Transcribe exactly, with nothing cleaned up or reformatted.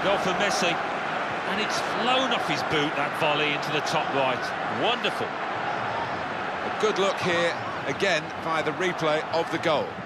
Goal for Messi, and it's flown off his boot, that volley into the top right. Wonderful. A good look here, again, via the replay of the goal.